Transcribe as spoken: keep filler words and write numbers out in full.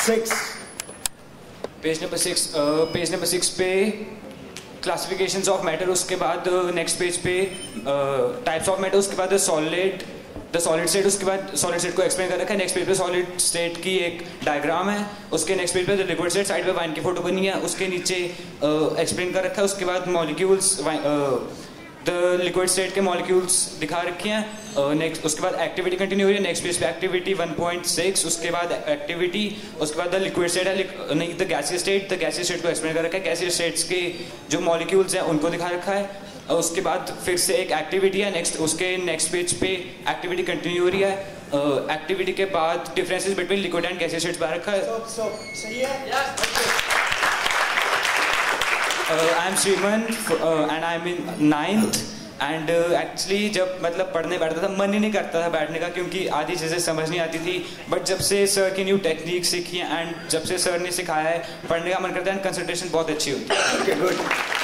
Six page number six page number six पे classifications of matter, उसके बाद next page पे टाइप्स ऑफ मैटर, उसके बाद सॉलिड द सॉलिड स्टेट, उसके बाद सॉलिड स्टेट को एक्सप्लेन कर रखा है। नेक्स्ट पेज पे सॉलिड स्टेट की एक डायग्राम है, उसके नेक्स्ट पेज पे द लिक्विड स्टेट, साइड पे वाइन की फोटो बनी है, उसके नीचे एक्सप्लेन uh, कर रखा है। उसके बाद मॉलिक्यूल्स द लिक्विड स्टेट के मॉलिक्यूल्स दिखा रखे हैं। नेक्स्ट uh, उसके बाद एक्टिविटी कंटिन्यू हो रही है। नेक्स्ट पेज पे एक्टिविटी वन पॉइंट सिक्स, उसके बाद एक्टिविटी, उसके बाद द लिक्विड स्टेट है, नहीं the gaseous state, the gaseous state को एक्सप्लेन कर रखा है। गैसियस स्टेट्स के जो मॉलिक्यूल्स हैं उनको दिखा रखा है। और उसके बाद फिर से एक एक्टिविटी है, नेक्स्ट उसके नेक्स्ट पेज पे एक्टिविटी कंटिन्यू हो रही है। एक्टिविटी uh, के बाद differences between liquid and gaseous states बता रखा है। so, so, सही है? I am Shriman and I am in ninth and actually जब मतलब पढ़ने बैठता था मन ही नहीं करता था बैठने का, क्योंकि आधी चीज़ें समझ नहीं आती थी। बट जब से सर की न्यू टेक्निक सीखी है एंड जब से सर ने सिखाया है, पढ़ने का मन करता है एंड कंसंट्रेशन बहुत अच्छी होती है। Okay, good.